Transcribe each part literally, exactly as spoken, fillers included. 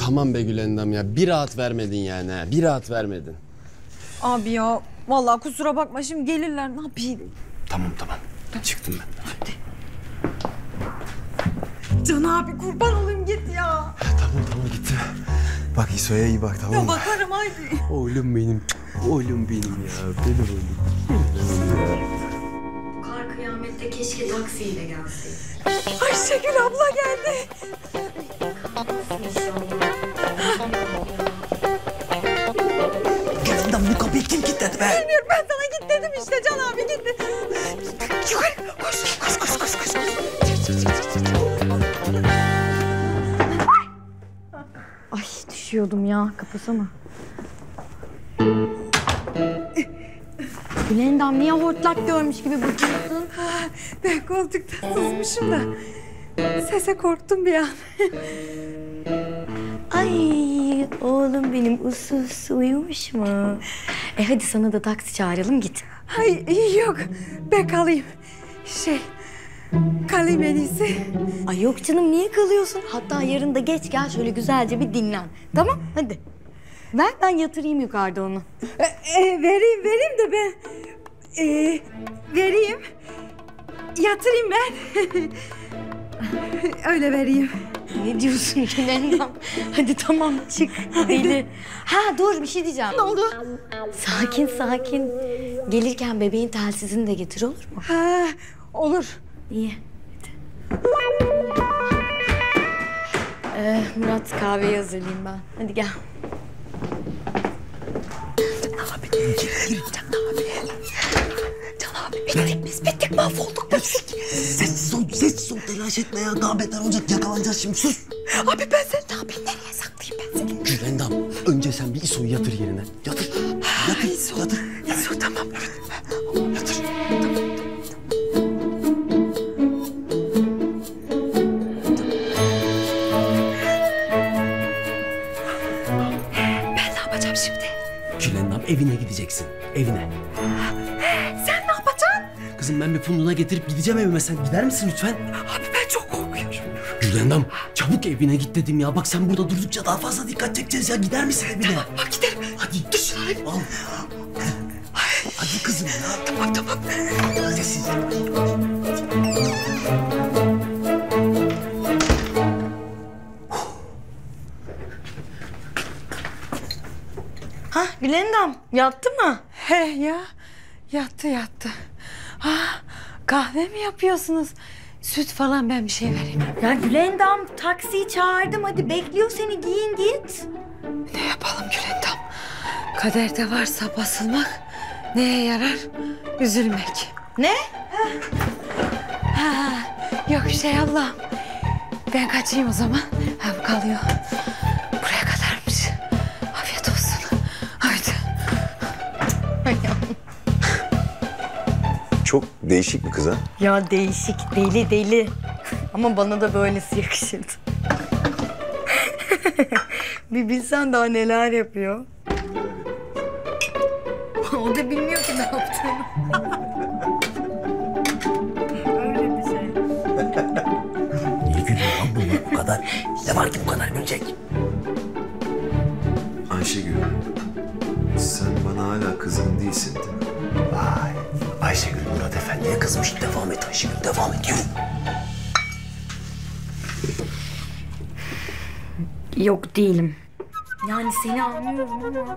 tamam be Gülendam ya. Bir rahat vermedin yani ha. Bir rahat vermedin. Abi ya vallahi kusura bakma şimdi gelirler ne yapayım? Tamam tamam. Çıktım ben. Hadi. Can abi kurban olayım git ya. Tamam tamam gitti. Bak İso'ya iyi bak tamam mı? Ya bakarım haydi. Oğlum benim. Oğlum benim ya. Benim oğlum. Bu kar kıyamette keşke taksiyle gelseydi. Ayşegül abla geldi. Gülendam bu kapıyı kim kilitledi be? Bilmiyorum ben sana git dedim işte Can abi git. Yukarı koş koş koş koş koş. Ay düşüyordum ya. Kapasana. Gülendam niye hortlak görmüş gibi bakıyorsun? Ben koltukta sızmışım da. Sese korktum bir an. Ay oğlum benim usus uyumuş mu? E hadi sana da taksi çağıralım git. Ay yok ben kalayım. Şey kalayım en iyisi. Ay yok canım niye kalıyorsun? Hatta yarın da geç gel şöyle güzelce bir dinlen. Tamam hadi. Ver ben yatırayım yukarıda onu. E, e, vereyim vereyim de ben. E, vereyim. Yatırayım ben. Öyle vereyim. Ne diyorsun Gülendam? Hadi tamam çık deli. Ha dur bir şey diyeceğim. Ne oldu? Sakin sakin. Gelirken bebeğin telsizini de getir olur mu? Ha olur. İyi. Hadi. Ee, Murat kahveyi hazırlayayım ben. Hadi gel. Can abi gir Can abi. Can abi bittik biz bittik mahvolduk bittik. Sessiz ol sessiz ol telaş etme ya daha beter olacak yakalanacağız şimdi sus. Abi ben seni ne yapayım nereye saklayayım ben seni? Gülendam önce sen bir İso'yu yatır yerine. Yatır. Yatır. İso. Yatır. İso tamam. Evet. Yatır. Ben ne yapacağım şimdi? Gülendam evine gideceksin. Evine. Sen ne yapacaksın? Kızım ben bir punduna getirip gideceğim evime. Sen gider misin lütfen? Abi ben çok korkuyorum. Gülendam çabuk evine git dedim ya. Bak sen burada durdukça daha fazla dikkat çekeceğiz ya. Gider misin evine? Ha giderim. Hadi dur şuraya. Al. Hadi kızım ya. Tamam tamam. Sessiz. Ha Gülendam yattı mı? He ya yattı yattı. Ha kahve mi yapıyorsunuz? Süt falan ben bir şey vereyim. Ya Gülendam taksiyi çağırdım hadi bekliyor seni giyin git. Ne yapalım Gülendam? Kaderde varsa basılmak neye yarar? Üzülmek. Ne? Ha, yok bir şey Allah'ım. Ben kaçayım o zaman. Ha bu kalıyor. Buraya kadarmış. Afiyet olsun. Haydi. Çok değişik bir kız ha. Ya değişik deli deli. Ama bana da böylesi yakışırdı. Bir bilsen daha neler yapıyor. O da bilmiyor ki ne yaptığını. Öyle bir şey. Niye gülüyor lan bu bu kadar? Ne var ki bu kadar gülecek? Ayşegül, sen bana hala kızgın değilsin değil mi? Vay Ayşegül Murat Efendi'ye kızmış. Devam et Ayşegül devam et yürü. Yok değilim. Yani seni anlıyorum ama...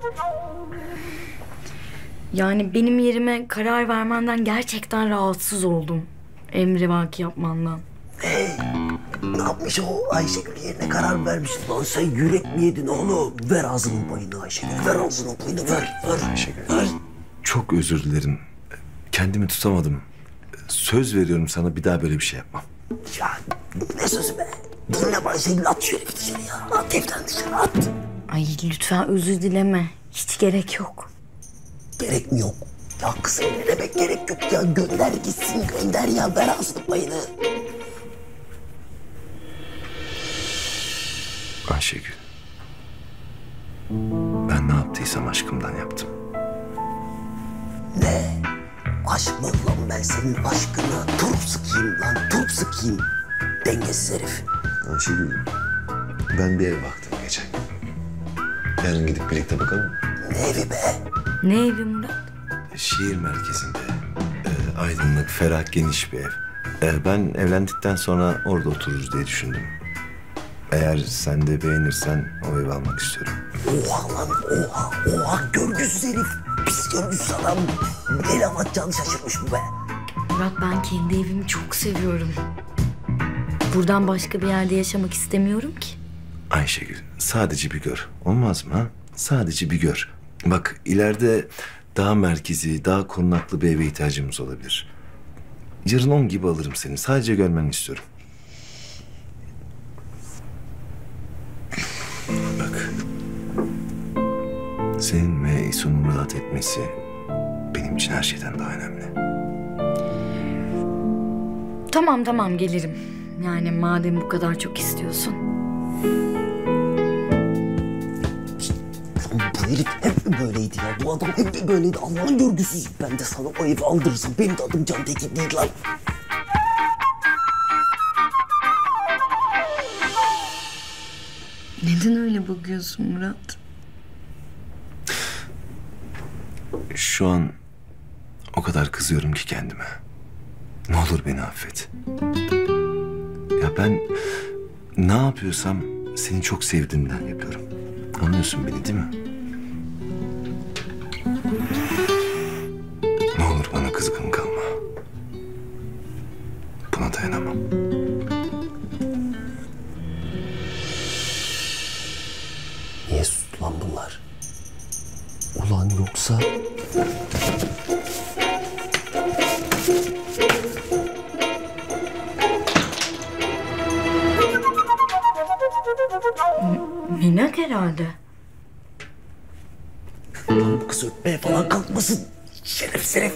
Yani benim yerime karar vermenden gerçekten rahatsız oldum. Emrivaki yapmandan. Hey, ne yapmış o Ayşegül yerine karar vermiş. Lan sen yürek mi yedin oğlum? Ver ağzının payını Ayşegül. Ver ağzının payını ver. Ver Ayşegül. Ver. Çok özür dilerim. Kendimi tutamadım. Söz veriyorum sana bir daha böyle bir şey yapmam. Ya ne sözü be? Dinle Ayşegül at şöyle bir dışarı ya. At evden dışarı at. Ay lütfen özür dileme. Hiç gerek yok. Gerek mi yok? Ya kızım ne demek gerek yok ya? Gönder gitsin gönder ya. Ver ağzının payını. Ayşegül. Ben ne yaptıysam aşkımdan yaptım. Ne? Aşk mı lan ben senin aşkına? Turp sıkayım lan turp sıkayım. Dengesiz herif. Ayşegül, ben bir ev baktım geçen gün. Yarın gidip birlikte bakalım. Ne evi be? Ne evi Murat? Şehir merkezinde. e, aydınlık, ferah, geniş bir ev. E, ben evlendikten sonra orada otururuz diye düşündüm. Eğer sen de beğenirsen o evi almak istiyorum. Oha lan oha oha görgüsüz herif. Pis görgüsüz adam. El avatacağını şaşırmış bu be. Murat ben kendi evimi çok seviyorum. Buradan başka bir yerde yaşamak istemiyorum ki. Ayşegül, sadece bir gör. Olmaz mı ha? Sadece bir gör. Bak ileride daha merkezi, daha korunaklı bir eve ihtiyacımız olabilir. Yarın on gibi alırım seni. Sadece görmeni istiyorum. Bak. Senin ve İso'nun rahat etmesi benim için her şeyden daha önemli. Tamam tamam gelirim. Yani madem bu kadar çok istiyorsun. Lan bu herif hep mi böyleydi ya? Bu adam hep mi böyleydi? Allah'ın görgüsüz. Ben de sana o evi aldırırsam benim de adım Can Tekin değil lan. Neden öyle bakıyorsun Murat? Şu an o kadar kızıyorum ki kendime. Ne olur beni affet. Ya ben ne yapıyorsam seni çok sevdiğimden yapıyorum. Anlıyorsun beni değil mi? Ne olur bana kızgın kalma. Buna dayanamam. Niye sustu lan bunlar? Ulan yoksa... Minak herhalde. Lan bu kız öpmeye falan kalkmasın. Şeref şeref.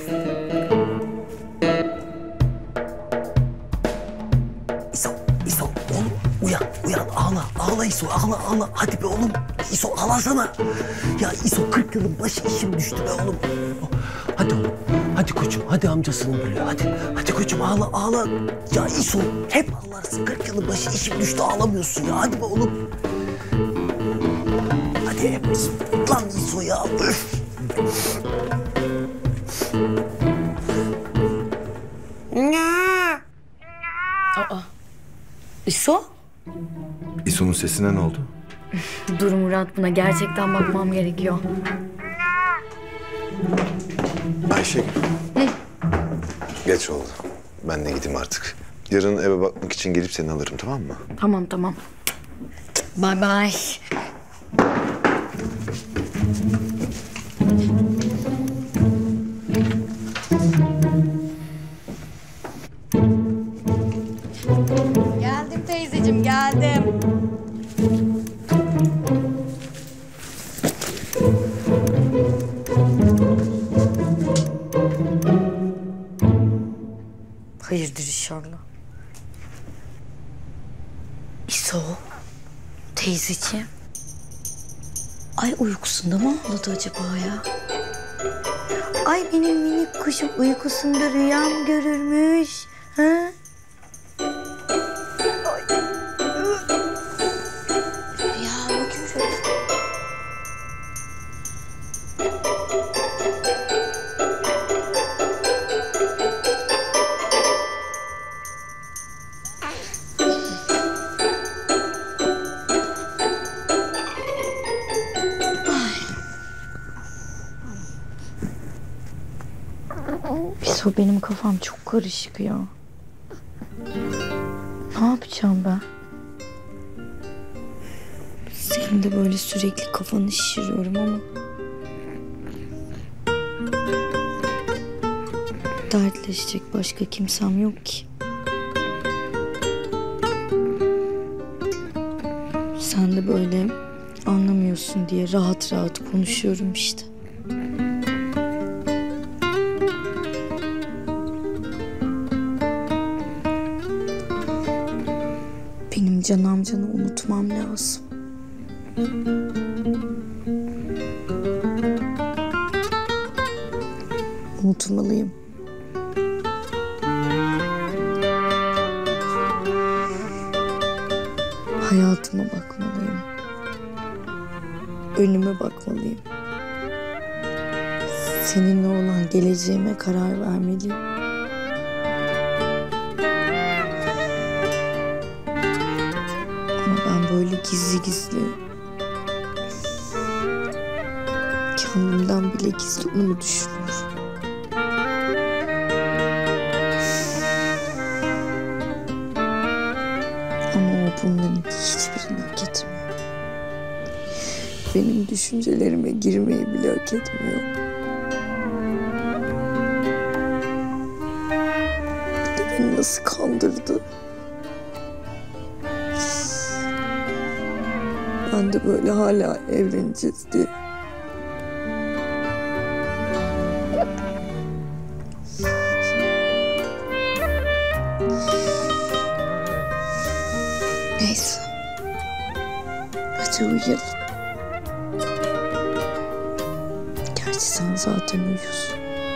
İso, İso oğlum uyan, uyan ağla, ağla İso, ağla, ağla. Hadi be oğlum, İso ağlasana. Ya İso kırk yılın başı işim düştü be oğlum. Hadi oğlum, hadi koçum, hadi amcasının gülü, hadi. Hadi koçum ağla, ağla. Ya İso hep ağlarsın, kırk yılın başı işim düştü ağlamıyorsun ya. Hadi be oğlum. Hadi hep lan İso ya. Öf. Aa. İso? İso'nun sesine ne oldu? Dur Murat buna gerçekten bakmam gerekiyor. Ayşegül. Geç oldu. Ben de gideyim artık. Yarın eve bakmak için gelip seni alırım, tamam mı? Tamam tamam. Bye bye. Geldim teyzeciğim geldim. Hayırdır inşallah. İso. Teyzeciğim. Ay uykusunda mı ağladı acaba ya? Ay benim minik kuşum uykusunda rüyam görürmüş. Ha? Ya bakayım şöyle. İso benim kafam çok karışık ya. Ne yapacağım ben? Senin de böyle sürekli kafanı şişiriyorum ama... dertleşecek başka kimsem yok ki. Sen de böyle anlamıyorsun diye rahat rahat konuşuyorum işte. Benim Can amcanı unutmam lazım. Unutmalıyım. Hayatıma bakmalıyım. önüme bakmalıyım. Seninle olan geleceğime karar vermeliyim. Ama ben böyle gizli gizli... kendimden bile gizli onu düşünüyorum. Ama o bunların hiçbirini hak etmiyor. Benim düşüncelerime girmeyi bile hak etmiyor. Bir de beni nasıl kandırdı. Ben de böyle hala evleneceğiz diye. Neyse. Hadi uyuyalım. Gerçi sen zaten uyuyorsun.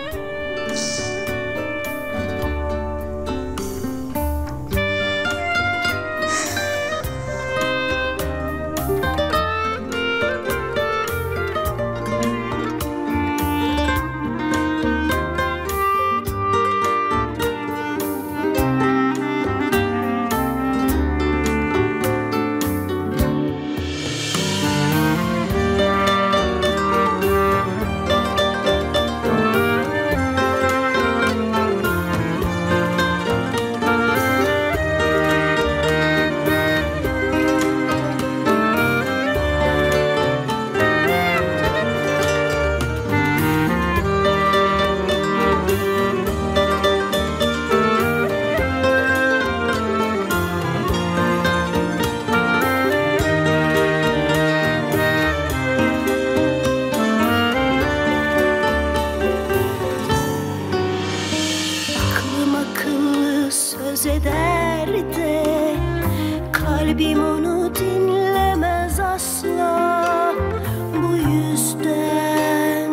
Söz eder de kalbim onu dinlemez asla. Bu yüzden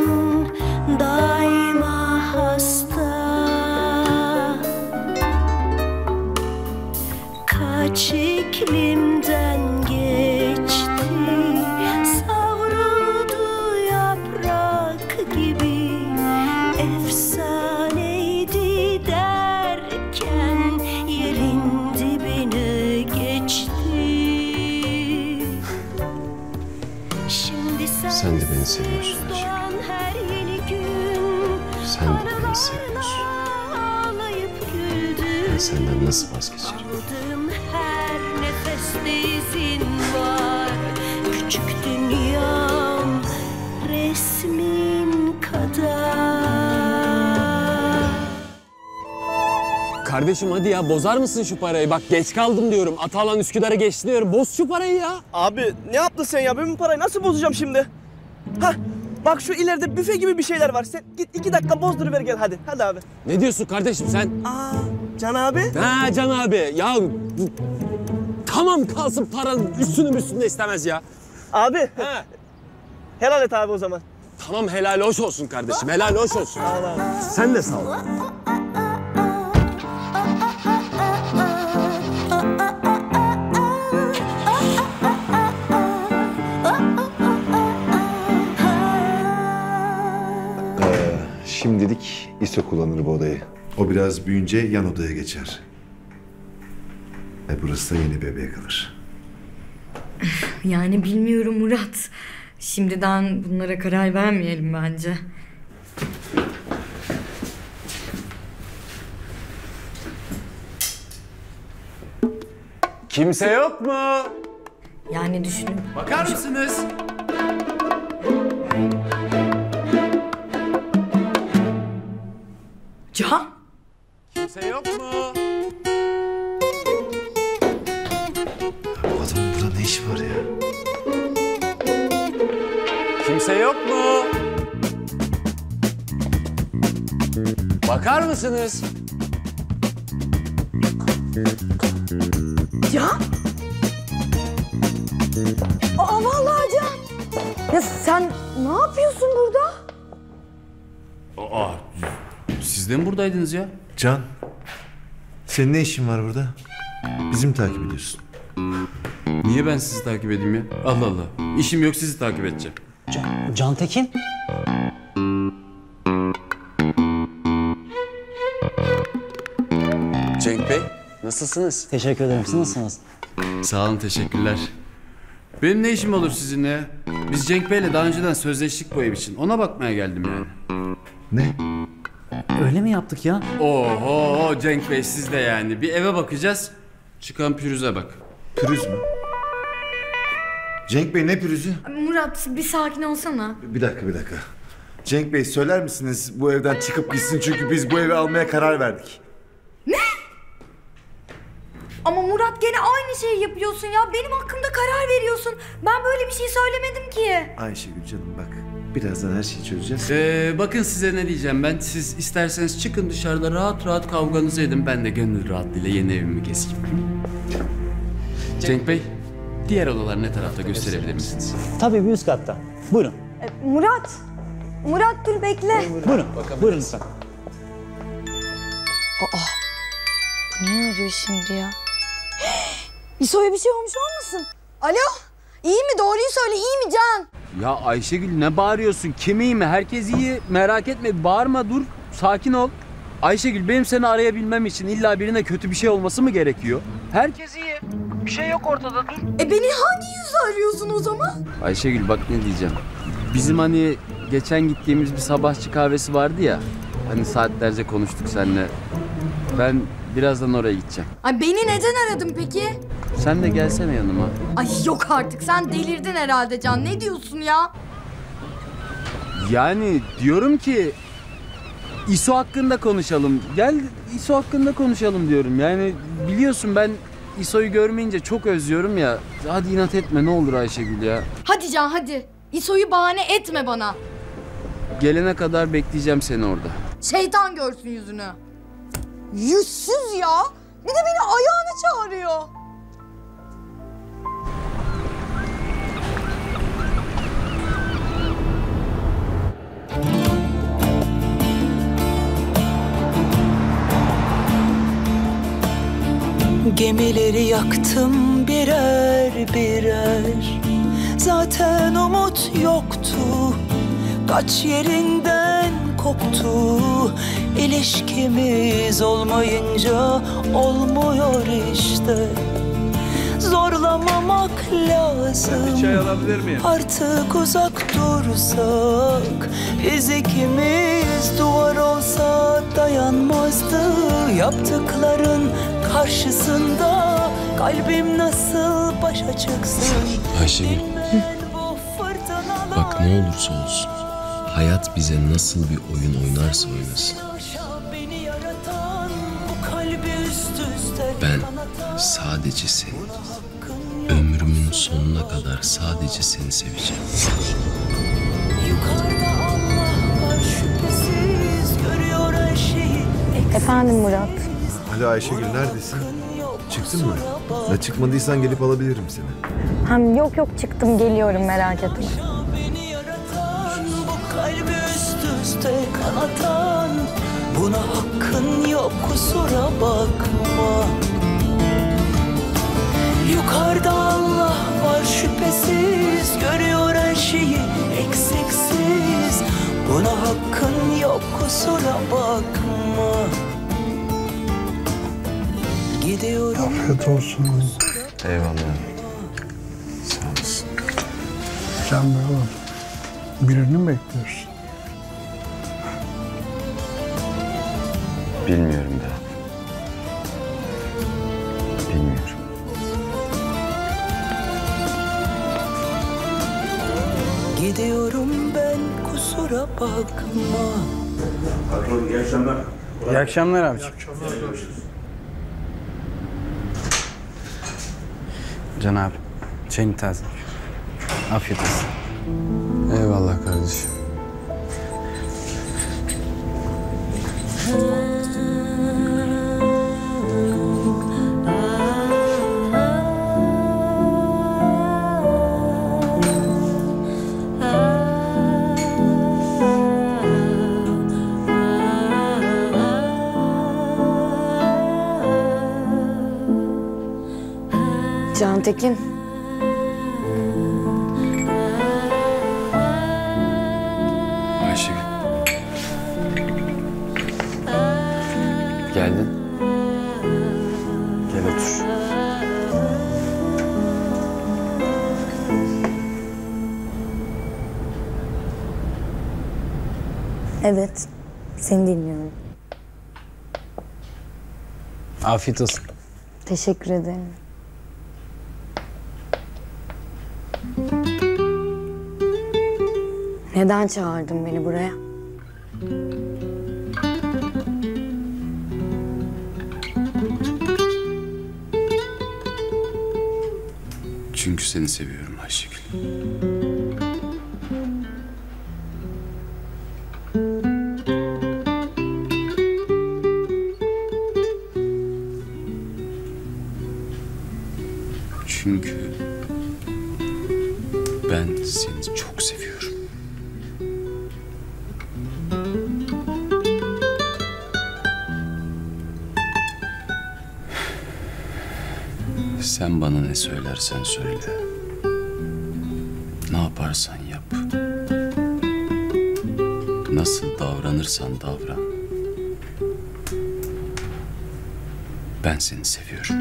daima hasta. Kaç iklimden geçti, savruldu yaprak gibi. Efsaneydi derken yerin dibine geçti. Şimdi sen, Sen de beni seviyorsun Ayşegül. her yeni gün Sen de beni seviyorsun. Ben senden nasıl vazgeçerim? Aldığım her nefeste izin var. Küçük dünyam resmin kadar. Kardeşim hadi ya bozar mısın şu parayı? Bak geç kaldım diyorum. Atalan Üsküdar'a geçti diyorum. Boz şu parayı ya. Abi ne yaptın sen ya? Ben bu parayı nasıl bozacağım şimdi? Hah, bak şu ileride büfe gibi bir şeyler var. Sen git iki dakika bozduruver gel hadi. Hadi abi. Ne diyorsun kardeşim sen? Aa, Can abi. Ha Can abi ya tamam kalsın paranın üstünü üstünde istemez ya. Abi. Ha. Helal et abi o zaman. Tamam helal hoş olsun kardeşim helal hoş olsun. Sen de sağ ol. Şimdilik İso kullanır bu odayı. O biraz büyüyünce yan odaya geçer. E burası da yeni bebeğe kalır. Yani bilmiyorum Murat. Şimdiden bunlara karar vermeyelim bence. Kimse yok mu? Yani düşünün. Bakar mısınız? Can? Kimse yok mu? Bu adamın burada ne işi var ya? Kimse yok mu? Bakar mısınız? Can? Aa vallahi Can. Ya sen ne yapıyorsun burada? Aa, siz de mi buradaydınız ya? Can, senin ne işin var burada? Bizi mi takip ediyorsun? Niye ben sizi takip edeyim ya? Allah Allah. İşim yok, sizi takip edeceğim. Can, Cantekin? Cenk Bey, nasılsınız? Teşekkür ederim. Siz nasılsınız? Sağ olun, teşekkürler. Benim ne işim olur sizinle ya? Biz Cenk Bey'le daha önceden sözleştik bu ev için. Ona bakmaya geldim yani. Ne? Öyle mi yaptık ya? Oho Cenk Bey, siz de yani. Bir eve bakacağız. Çıkan pürüze bak. Pürüz mü? Cenk Bey ne pürüzü? Murat bir sakin olsana. Bir dakika bir dakika. Cenk Bey söyler misiniz bu evden çıkıp gitsin çünkü biz bu evi almaya karar verdik. Ne? Ama Murat gene aynı şeyi yapıyorsun ya. Benim hakkımda karar veriyorsun. Ben böyle bir şey söylemedim ki. Ayşegül canım bak. Birazdan her şeyi çözeceğiz. Ee, bakın size ne diyeceğim ben. Siz isterseniz çıkın dışarıda rahat rahat kavganızı edin. Ben de gönül rahatlığıyla yeni evimi keseyim. Cenk Bey, diğer odalar ne tarafta gösterebilir misiniz? Tabii bir üst katta. Buyurun. E, Murat. Murat dur bekle. Buyurun. Buyurun lütfen. Aa. Bu niye arıyor şimdi ya? İso'ya bir şey olmuş olmasın? Alo. İyi mi? Doğruyu söyle. İyi mi Can? Ya Ayşegül ne bağırıyorsun? Kim iyi mi? Herkes iyi. Merak etme. Bağırma, dur. Sakin ol. Ayşegül, benim seni arayabilmem için illa birine kötü bir şey olması mı gerekiyor? Herkes iyi. Bir şey yok ortada, dur. E beni hangi yüzle arıyorsun o zaman? Ayşegül bak ne diyeceğim. Bizim hani geçen gittiğimiz bir sabahçı kahvesi vardı ya. Hani saatlerce konuştuk seninle. Ben birazdan oraya gideceğim. Ay beni neden aradın peki? Sen de gelsene yanıma. Ay yok artık, sen delirdin herhalde Can. Ne diyorsun ya? Yani diyorum ki İso hakkında konuşalım. Gel İso hakkında konuşalım diyorum. Yani biliyorsun ben İso'yu görmeyince çok özlüyorum ya. Hadi inat etme ne olur Ayşegül ya. Hadi Can hadi. İso'yu bahane etme bana. Gelene kadar bekleyeceğim seni orada. Şeytan görsün yüzünü. Yüzsüz ya. Bir de beni ayağına çağırıyor. Gemileri yaktım birer birer. Zaten umut yoktu. Kaç yerinden koptu. İlişkimiz olmayınca olmuyor işte. Zorlamamak lazım. Bir çay alabilir miyim? Artık uzak dursak. Biz ikimiz duvar olsa dayanmazdı. Yaptıkların karşısında kalbim nasıl başa çıksın? Ayşegül, bak ne olursa olsun hayat bize nasıl bir oyun oynarsa oynasın. Ben sadece seni, ömrümün sonuna kadar sadece seni seveceğim. Efendim Murat. Alo Ayşegül neredesin? Çıktın mı? Ya çıkmadıysan gelip alabilirim seni. Hem yok yok çıktım geliyorum merak etme. Bu kalbi üst üste kanatan, buna hakkın yok kusura bakma. Yukarıda Allah var şüphesiz, görüyor her şeyi eksiksiz. Buna hakkın yok kusura bakma. Gidiyorum. Afiyet olsun. Eyvallah. Sağ olasın. Can Bey oğlum. Birini mi bekliyorsun? Bilmiyorum da. Bilmiyorum. Gidiyorum ben kusura bakma. Patron iyi akşamlar. İyi akşamlar abiciğim. Can abi, çayını taze. Afiyet olsun. Eyvallah kardeşim. Cantekin, Evet, seni dinliyorum. Afiyet olsun. Teşekkür ederim. Neden çağırdın beni buraya? Çünkü seni seviyorum Ayşegül. Çünkü ben seni çok seviyorum. Sen bana ne söylersen söyle. Ne yaparsan yap. Nasıl davranırsan davran. Ben seni seviyorum.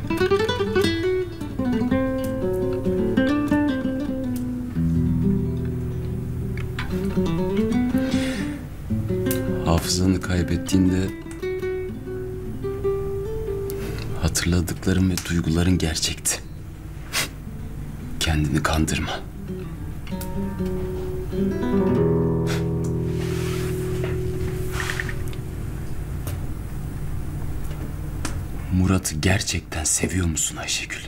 Hafızanı kaybettiğinde hatırladıkların ve duyguların gerçekti. Kendini kandırma. Murat'ı gerçekten seviyor musun Ayşegül?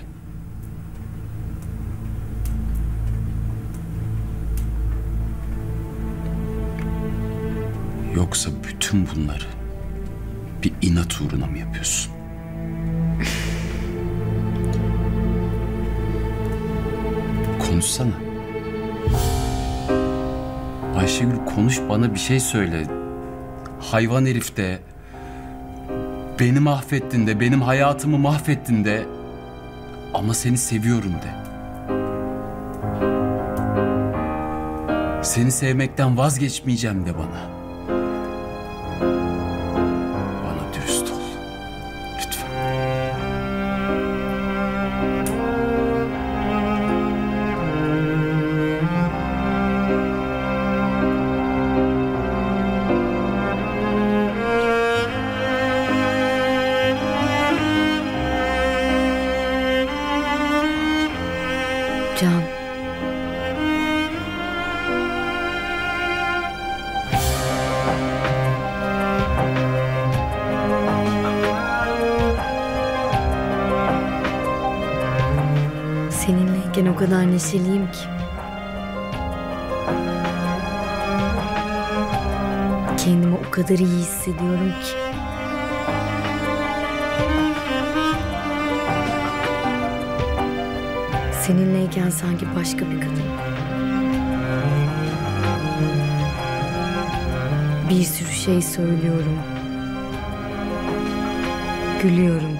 Yoksa bütün bunları bir inat uğruna mı yapıyorsun? Konuşsana. Ayşegül konuş, bana bir şey söyle. Hayvan herif de, beni mahvettin de, benim hayatımı mahvettin de, ama seni seviyorum de. Seni sevmekten vazgeçmeyeceğim de bana. Bana dürüst ol. Lütfen. Can. Seninleyken o kadar neşeliyim ki. Kendimi o kadar iyi hissediyorum ki. Seninleyken sanki başka bir kadın. Bir sürü şey söylüyorum. Gülüyorum.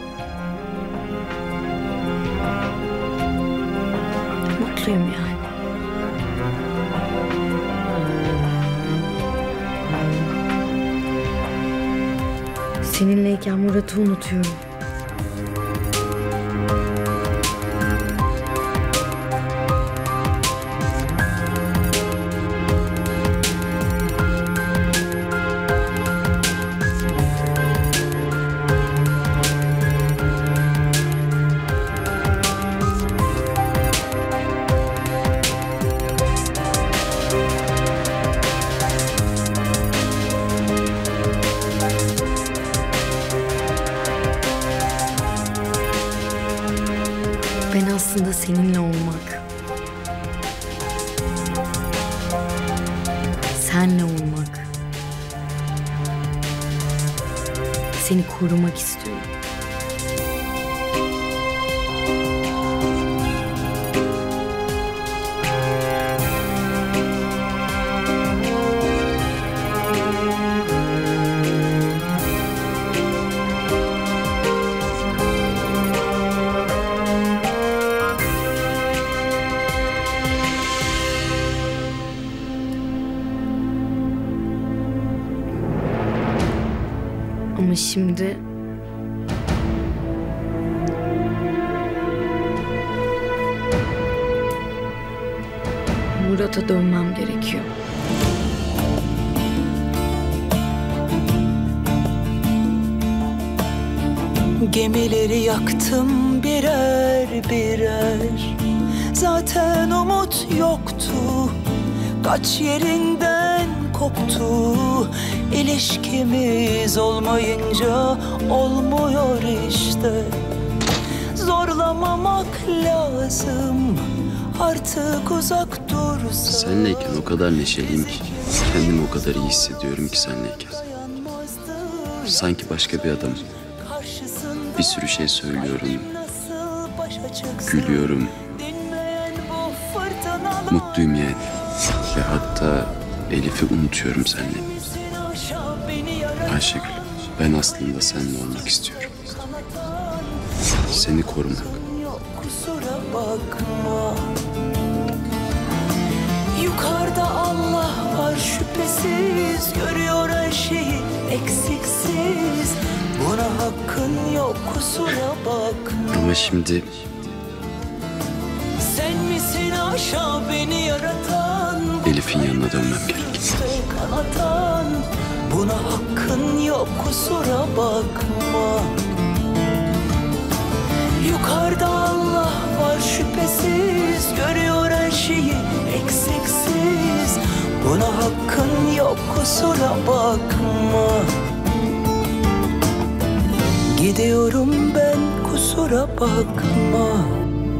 Mutluyum yani. Seninleyken Murat'ı unutuyorum. Ben aslında seninle olmak, senle olmak, seni korumak istiyorum. Ama şimdi Murat'a dönmem gerekiyor. Gemileri yaktım birer birer. Zaten umut yoktu, kaç yerinden koptu. İlişkimiz olmayınca olmuyor işte. Zorlamamak lazım, artık uzak dursa. Senleyken o kadar neşeliyim ki, kendimi o kadar iyi hissediyorum ki senleyken. Sanki başka bir adamım. Bir sürü şey söylüyorum, gülüyorum, mutluyum yani. Ve hatta Elif'i unutuyorum seninle. Ayşegül, ben aslında seninle olmak istiyorum. Seni korumak. Kusura bakma. Yukarıda Allah var şüphesiz, görüyor her şeyi eksiksiz. Buna hakkın yok, kusura bakma. Ama şimdi Sen misin aşağı beni yaratan? Elif'in yanına dönmem gerek. Kanatan. Buna hakkın yok, kusura bakma. Yukarıda Allah var şüphesiz, görüyor her şeyi eksiksiz. Buna hakkın yok, kusura bakma. Gidiyorum ben, kusura bakma.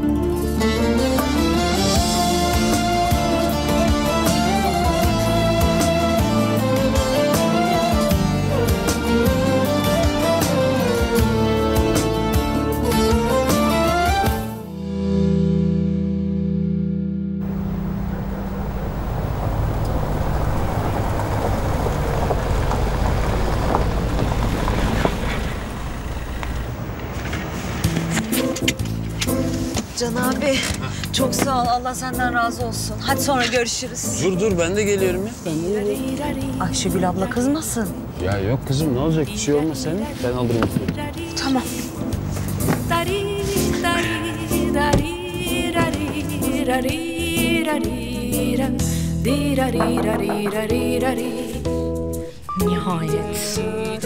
Can abi çok sağ ol. Allah senden razı olsun. Hadi sonra görüşürüz. Dur dur ben de geliyorum ya. Ayşegül abla kızmasın. Ya yok kızım ne olacak bir şey olmaz senin. Ben alırım. Tamam. Nihayet.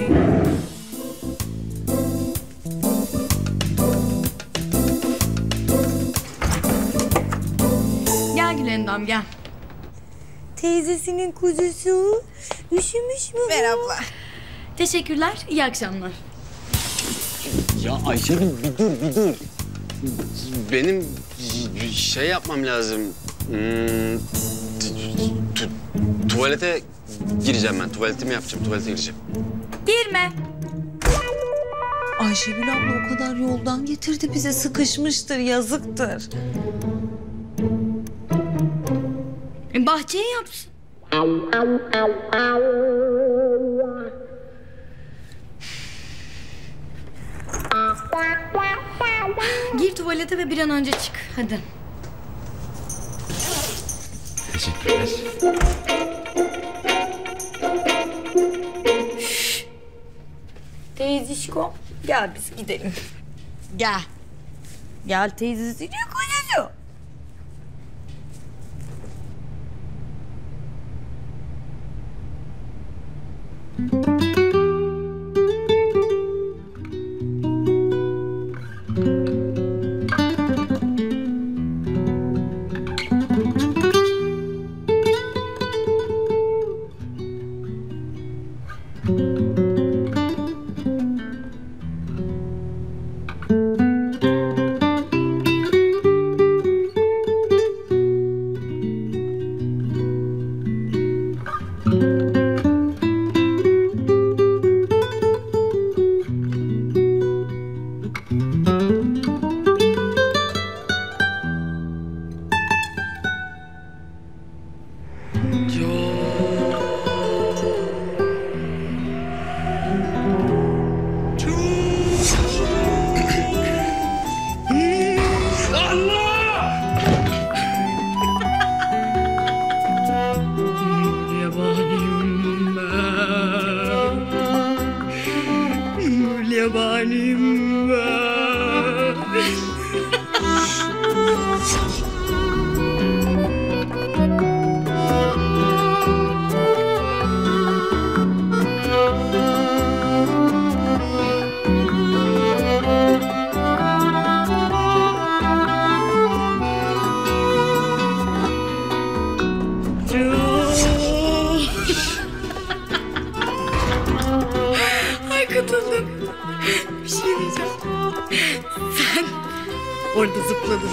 Gel Gülendam gel. Teyzesinin kuzusu. Üşümüş mü? Merhaba. Teşekkürler. İyi akşamlar. Ya Ayşegül bir dur bir dur. Benim şey yapmam lazım. Hmm, tu, tuvalete gireceğim ben. Tuvaletimi yapacağım. Tuvalete gireceğim. Girme. Ayşegül abla o kadar yoldan getirdi bize, sıkışmıştır, yazıktır. E, bahçeye yapsın. Gir tuvalete ve bir an önce çık. Hadi. Teşekkürler. Teyzişko, gel biz gidelim. Gel. Gel teyzesinin kuzusu. yabanim ben. Orada zıpladım.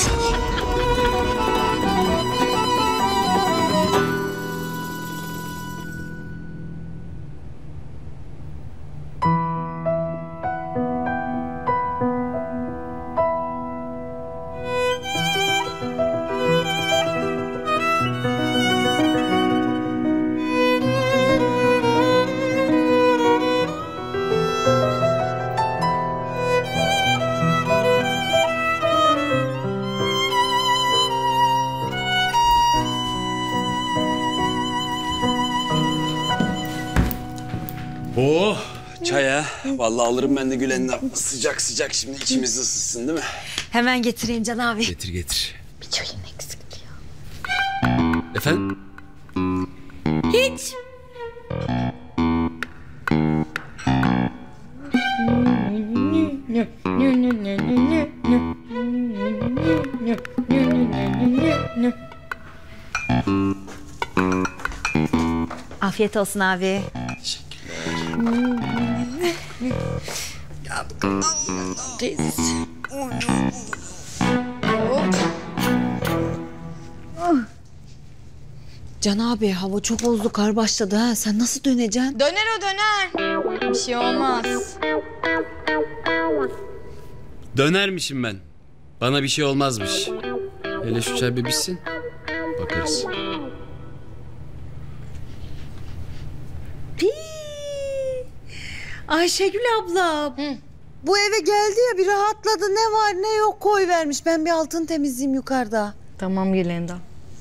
Oh çaya. Vallahi alırım ben de Gülen'den. Sıcak sıcak şimdi içimiz ısıtsın değil mi? Hemen getireyim Can abi. Getir getir. Bir çayın eksikti ya. Efendim? Hiç. Afiyet olsun abi. Ya bakalım teyzesi. Can abi hava çok bozdu, kar başladı ha. Sen nasıl döneceksin? Döner o döner. Bir şey olmaz. Dönermişim ben. Bana bir şey olmazmış. Hele şu çay bir bitsin. Bakarız. Ayşegül abla. Hı. Bu eve geldi ya bir rahatladı. Ne var ne yok koy vermiş. Ben bir altın temizleyeyim yukarıda. Tamam Gülenda.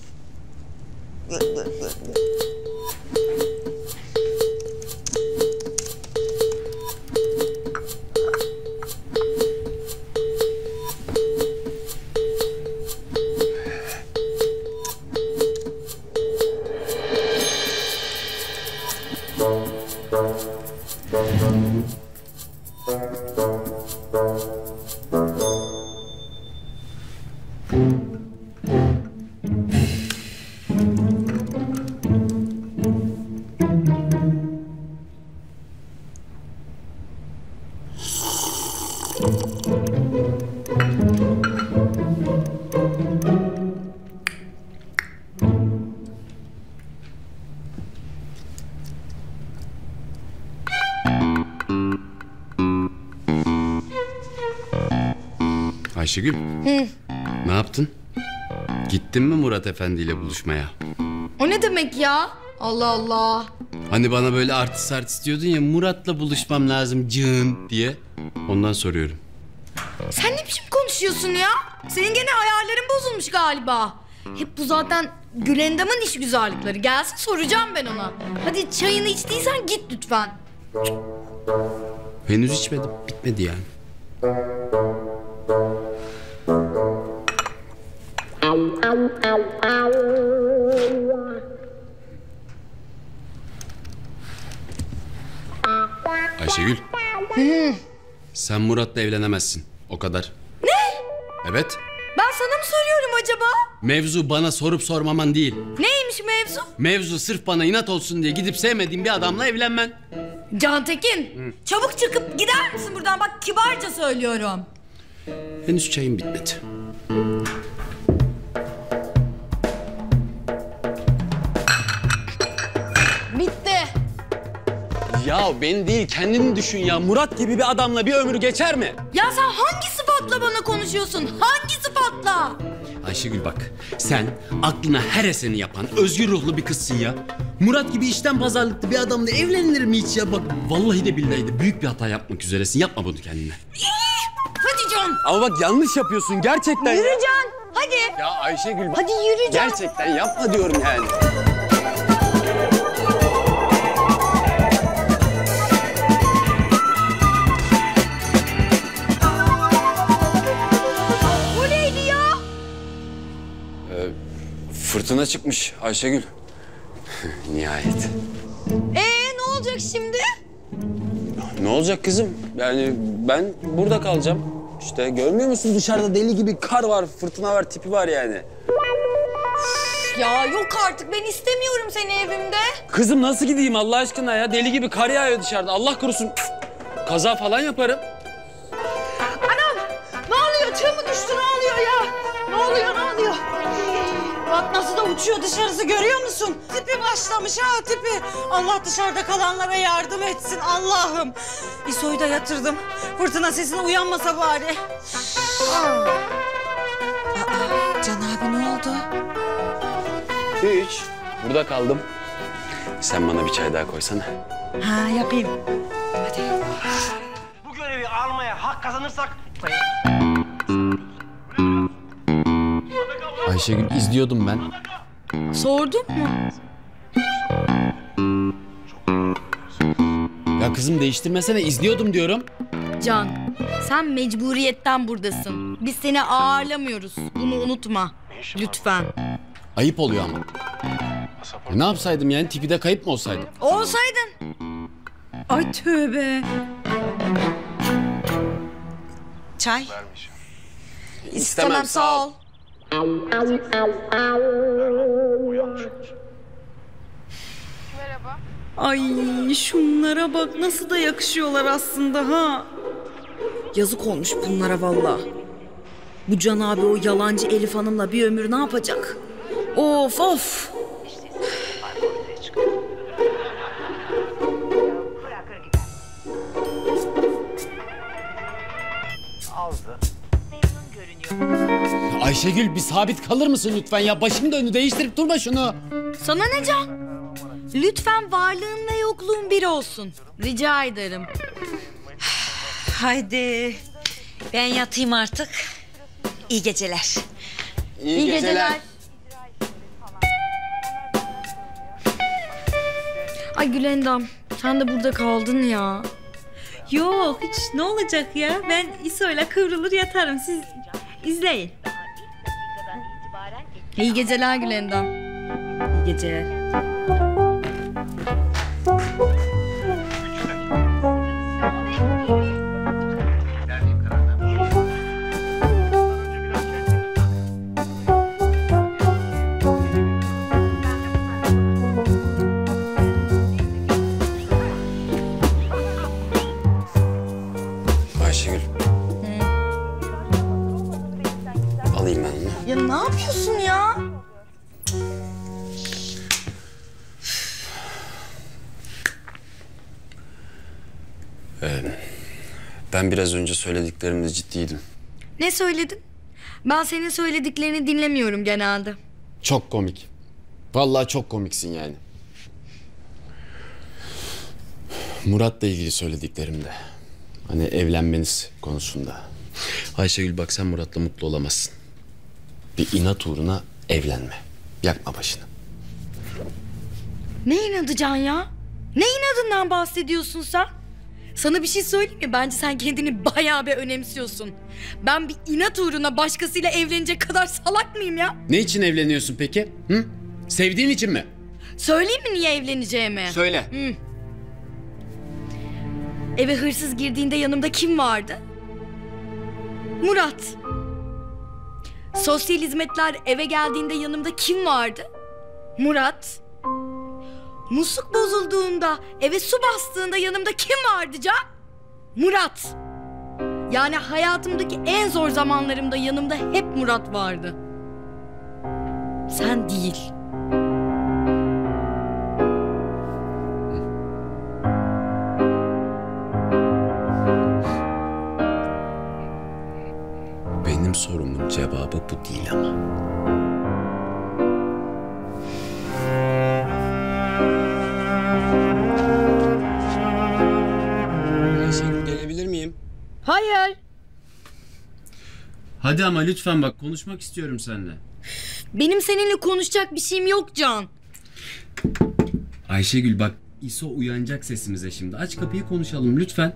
Ayşegül. Hı. Ne yaptın? Gittin mi Murat Efendi ile buluşmaya? O ne demek ya? Allah Allah. Hani bana böyle artist artist diyordun ya, Murat'la buluşmam lazım cığım diye. Ondan soruyorum. Sen ne biçim konuşuyorsun ya? Senin gene ayarların bozulmuş galiba. Hep bu zaten Gülendam'ın iş güzellikleri. Gelsin soracağım ben ona. Hadi çayını içtiysen git lütfen. Henüz içmedim. Bitmedi yani. Ayşegül. Hı. Sen Murat'la evlenemezsin. O kadar. Ne? Evet. Ben sana mı soruyorum acaba? Mevzu bana sorup sormaman değil. Neymiş mevzu? Mevzu sırf bana inat olsun diye gidip sevmediğin bir adamla evlenmen. Cantekin, Hı. çabuk çıkıp gider misin buradan? Bak kibarca söylüyorum. Henüz çayım bitmedi. Bitti. Ya beni değil kendini düşün ya. Murat gibi bir adamla bir ömür geçer mi? Ya sen hangi sıfatla bana konuşuyorsun? Hangi sıfatla? Ayşegül bak, sen aklına her eseni yapan özgür ruhlu bir kızsın ya. Murat gibi işten pazarlıklı bir adamla evlenilir mi hiç ya? Bak vallahi de billahi de büyük bir hata yapmak üzeresin. Yapma bunu kendine. Hadi Can. Ama bak yanlış yapıyorsun gerçekten Yürü ya. Can. Hadi. Ya Ayşegül bak. Hadi yürü Can. Gerçekten yapma diyorum yani. Bu neydi ya? Ee, fırtına çıkmış Ayşegül. Nihayet. Ee ne olacak şimdi? Ne olacak kızım? Yani ben burada kalacağım. İşte görmüyor musun dışarıda deli gibi kar var, fırtına var, tipi var yani. Ya yok artık ben istemiyorum seni evimde. Kızım nasıl gideyim Allah aşkına ya? Deli gibi kar yağıyor dışarıda. Allah korusun kaza falan yaparım. Anam ne oluyor? Tığ mı düştü ne Bak nasıl da uçuyor dışarısı, görüyor musun? Tipi başlamış ha tipi. Allah dışarıda kalanlara yardım etsin Allah'ım. İso'yu da yatırdım. Fırtına sesine uyanmasa bari. Aa, Can abi ne oldu? Hiç. Burada kaldım. Sen bana bir çay daha koysana. Ha yapayım. Bu görevi almaya hak kazanırsak... Ayşegül izliyordum ben. Sordun mu? Ya kızım değiştirmesene, izliyordum diyorum. Can, sen mecburiyetten buradasın. Biz seni ağırlamıyoruz. Bunu unutma. Lütfen. Ayıp oluyor ama. E, ne yapsaydım yani, tipi de kayıp mı olsaydım? Olsaydın. Ay tövbe. Çay? İstemem, sağ ol. Ay şunlara bak nasıl da yakışıyorlar aslında ha. Yazık olmuş bunlara vallahi. Bu Can abi o yalancı Elif Hanım'la bir ömür ne yapacak? Of of. Ayşegül bir sabit kalır mısın lütfen ya? Başım döndü, değiştirip durma şunu. Sana ne Can? Lütfen varlığın ve yokluğun bir olsun. Rica ederim. Haydi. Ben yatayım artık. İyi geceler. İyi, İyi geceler. geceler. Ay Gülendam, sen de burada kaldın ya. Yok hiç, ne olacak ya? Ben İso'yla kıvrılır yatarım, siz izleyin. İyi geceler Gülendam. İyi geceler. Ayşegül. Alayım ben onu. Ya ne yapıyorsun ya? Ee, ben biraz önce söylediklerimde ciddiydim. Ne söyledin? Ben senin söylediklerini dinlemiyorum genelde. Çok komik. Vallahi çok komiksin yani. Murat'la ilgili söylediklerimde. Hani evlenmeniz konusunda. Ayşegül bak, sen Murat'la mutlu olamazsın. Bir inat uğruna evlenme. Yakma başını. Ne inadı Can ya? Ne inadından bahsediyorsun sen? Sana bir şey söyleyeyim mi? Bence sen kendini bayağı bir önemsiyorsun. Ben bir inat uğruna başkasıyla evlenecek kadar salak mıyım ya? Ne için evleniyorsun peki? Hı? Sevdiğin için mi? Söyleyeyim mi niye evleneceğimi? Söyle. Hı. Eve hırsız girdiğinde yanımda kim vardı? Murat. Sosyal hizmetler eve geldiğinde yanımda kim vardı? Murat. Musluk bozulduğunda, eve su bastığında yanımda kim vardı Can? Murat. Yani hayatımdaki en zor zamanlarımda yanımda hep Murat vardı. Sen değil. Benim sorumun cevabı bu değil ama. Ayşegül, gelebilir miyim? Hayır. Hadi ama lütfen bak, konuşmak istiyorum seninle. Benim seninle konuşacak bir şeyim yok Can. Ayşegül bak, İso uyanacak sesimize şimdi. Aç kapıyı, konuşalım lütfen.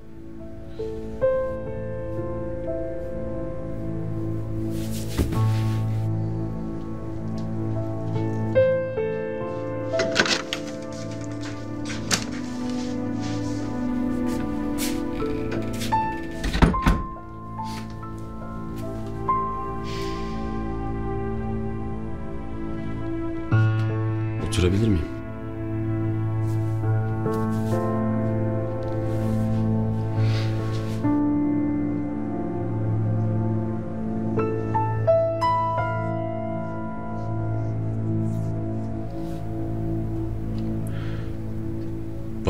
Oturabilir miyim?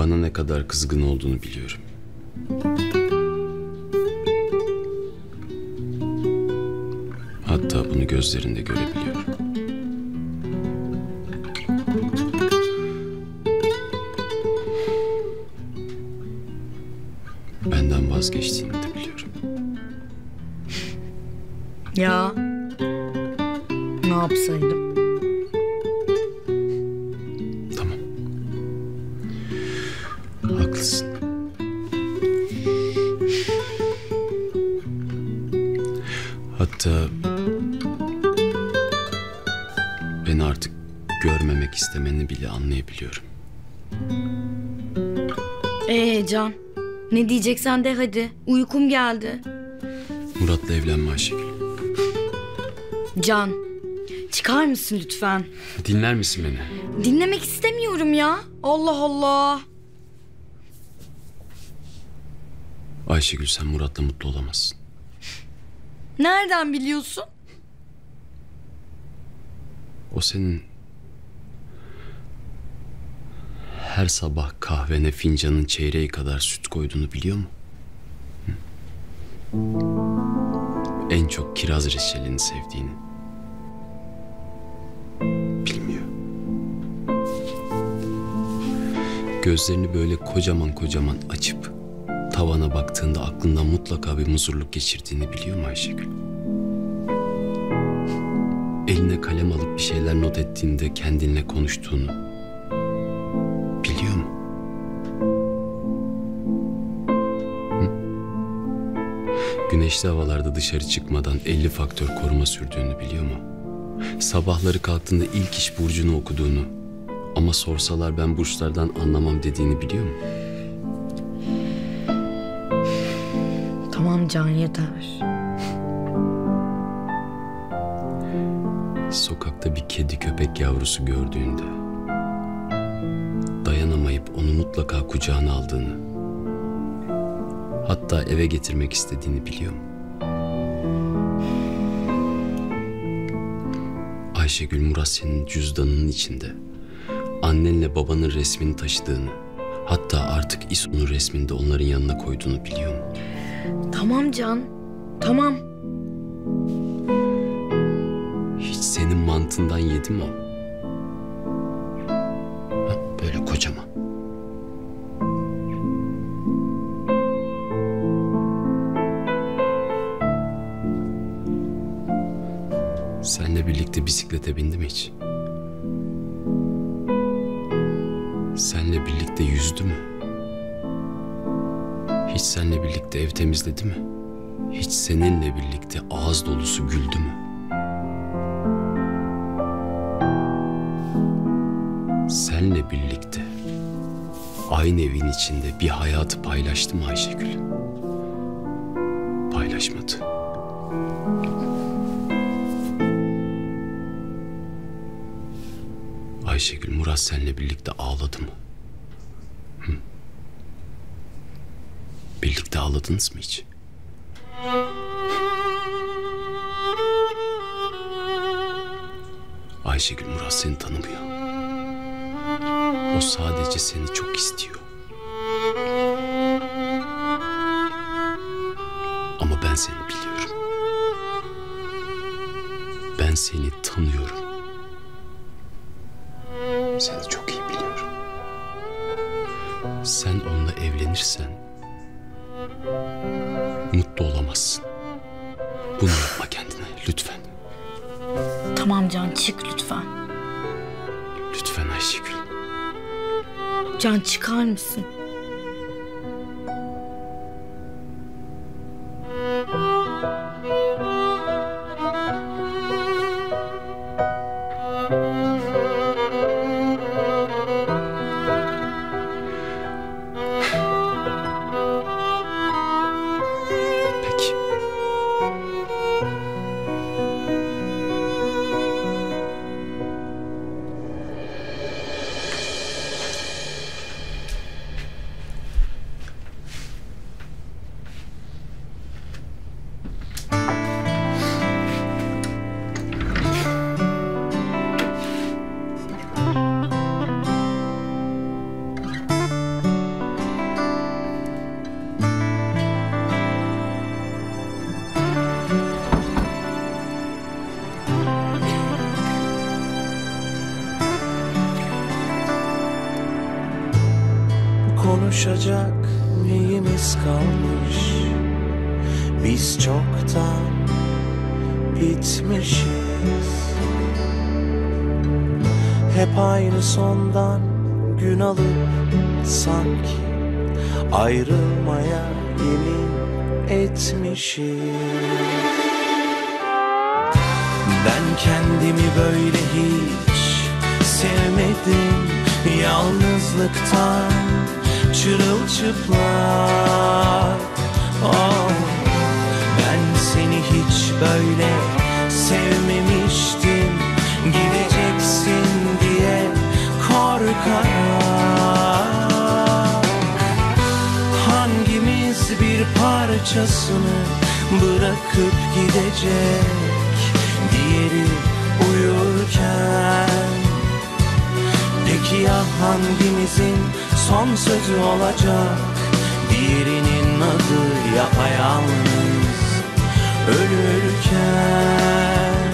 Bana ne kadar kızgın olduğunu biliyorum. Hatta bunu gözlerinde görebiliyorum. Benden vazgeçtiğini de biliyorum. Ya ne yapsaydım? Tamam. Haklısın. Hatta beni artık görmemek istemeni bile anlayabiliyorum. Ee Can, ne diyeceksen de hadi. Uykum geldi. Murat'la evlenme Ayşegül. Can, çıkar mısın lütfen? Dinler misin beni? Dinlemek istemiyorum ya. Allah Allah. Ayşegül, sen Murat'la mutlu olamazsın. Nereden biliyorsun? O senin her sabah kahvene fincanın çeyreği kadar süt koyduğunu biliyor mu? Hı? En çok kiraz reçelini sevdiğini. Bilmiyor. Gözlerini böyle kocaman kocaman açıp tavana baktığında aklından mutlaka bir muzurluk geçirdiğini biliyor mu Ayşegül? Eline kalem alıp bir şeyler not ettiğinde kendinle konuştuğunu biliyor mu? Hı? Güneşli havalarda dışarı çıkmadan elli faktör koruma sürdüğünü biliyor mu? Sabahları kalktığında ilk iş burcunu okuduğunu ama sorsalar ben burçlardan anlamam dediğini biliyor mu? Tamam Can, yeter. Sokakta bir kedi köpek yavrusu gördüğünde dayanamayıp onu mutlaka kucağına aldığını, hatta eve getirmek istediğini biliyor mu? Ayşegül, Murat senin cüzdanının içinde annenle babanın resmini taşıdığını, hatta artık İso'nun resmini de onların yanına koyduğunu biliyor mu? Tamam Can, tamam. Hiç senin mantığından yedi mi o? Ha, böyle kocaman. Seninle birlikte bisiklete bindi mi hiç? Seninle birlikte yüzdü mü? Hiç seninle birlikte ev temizledi mi? Hiç seninle birlikte ağız dolusu güldü mü? Seninle birlikte aynı evin içinde bir hayatı paylaştı mı Ayşegül? Paylaşmadı. Ayşegül, Murat seninle birlikte ağladı mı? Hı? Birlikte ağladınız mı hiç? Ayşegül, Murat seni tanımıyor. O sadece seni çok istiyor. Ama ben seni biliyorum. Ben seni tanıyorum. Seni çok iyi biliyorum. Sen onunla evlenirsen mutlu olamazsın. Bunu yapma kendine lütfen. Tamam Can, çık lütfen. Lütfen Ayşegül. Can, çıkar mısın? Peki. konuşacak neyimiz kalmış? Biz çoktan bitmişiz. Hep aynı sondan gün alıp sanki ayrılmaya yemin etmişiz. Ben kendimi böyle hiç sevmedim, yalnızlıktan çırılçıplak. Oh, ben seni hiç böyle sevmemiştim, gideceksin diye korkarak. Hangimiz bir parçasını bırakıp gidecek, diğeri uyurken? Peki ya hangimizin son sözü olacak, diğerinin adı yapayalnız ölürken?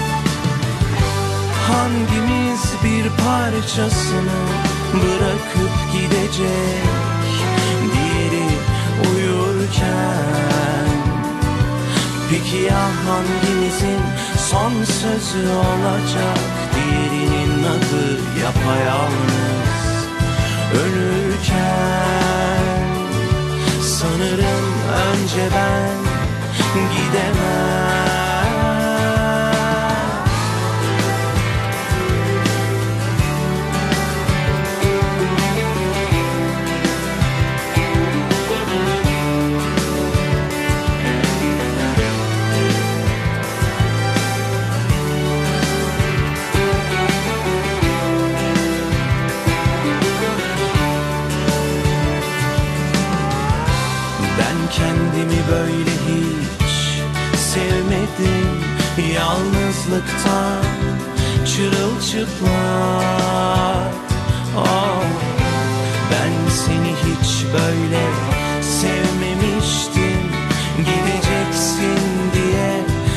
Hangimiz bir parçasını bırakıp gidecek, diğeri uyurken? Peki ya hangimizin son sözü olacak, diğerinin adı yapayalnız ölürken? Sanırım önce ben gidemem. Kendimi böyle hiç sevmedim, yalnızlıktan çırılçıplak. Oh, ben seni hiç böyle sevmemiştim, gideceksin diye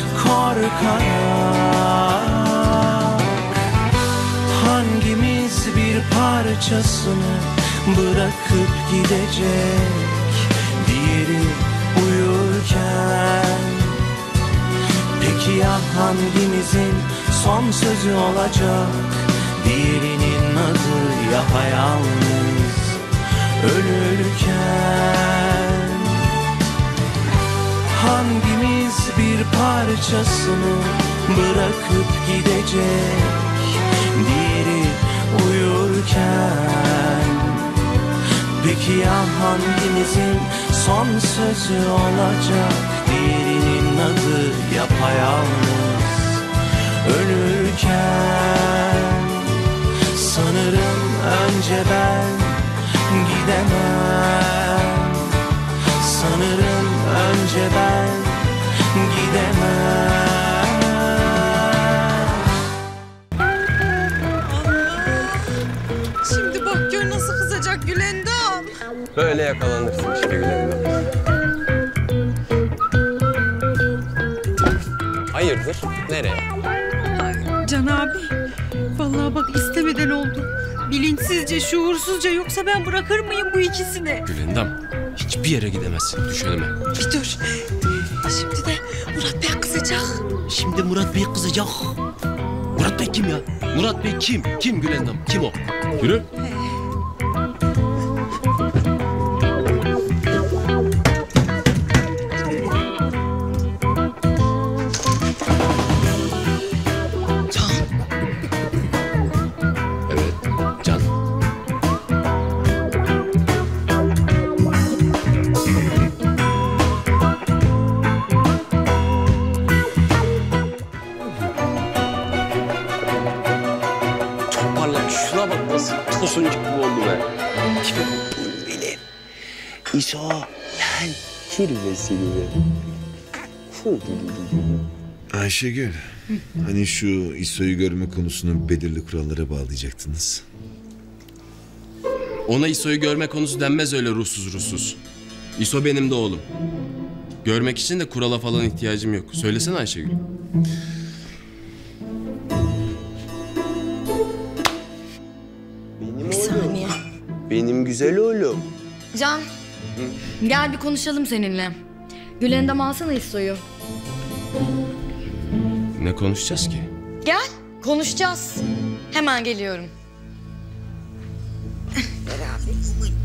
korkarak. Hangimiz bir parçasını bırakıp gidecek, diğeri uyurken? Peki ya hangimizin son sözü olacak, diğerinin adı yapayalnız ölürken? Hangimiz bir parçasını bırakıp gidecek, diğeri uyurken? Peki ya hangimizin son sözü olacak, diğerinin adı yapayalnız ölürken? Sanırım önce ben gidemem. Sanırım önce ben gidemem. Şimdi bak gör nasıl kızacak Gülendam. Böyle yakalanırsın işte Gülendam. Hayırdır? Nereye? Can abi, vallahi bak istemeden oldu. Bilinçsizce, şuursuzca, yoksa ben bırakır mıyım bu ikisini? Gülendam, hiçbir yere gidemezsin. Düş önüme. Bir dur. Şimdi de Murat Bey kızacak. Şimdi Murat Bey kızacak. Murat Bey kim ya? Murat Bey kim? Kim Gülendam? Kim o? Yürü. Şuna bak nasıl tosuncuk gibi oldu be. Benim. İso. Lan. Kirvesini be. Ayşegül, hani şu İso'yu görme konusunu belirli kurallara bağlayacaktınız. Ona İso'yu görme konusu denmez öyle ruhsuz ruhsuz. İso benim de oğlum. Görmek için de kurala falan ihtiyacım yok. Söylesene Ayşegül. Benim oğlum. Benim güzel oğlum. Can, gel bir konuşalım seninle. Gülendam alsana İso'yu. Ne konuşacağız ki? Gel, konuşacağız. Hemen geliyorum. Beraber.